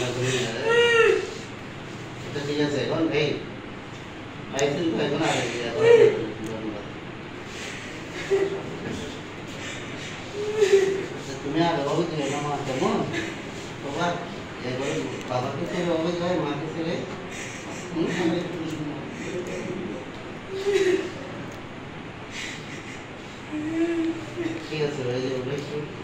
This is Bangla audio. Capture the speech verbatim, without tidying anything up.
এটা ঠিক আছে এখন এই লাইসেন্স তো এখন আগে তুমি আগে বাবু তুমি আমার কেমন বাবা এবারে বাবাকে ছেড়ে বাবা যায় মাকে ছেড়ে ঠিক আছে হয়ে যাবে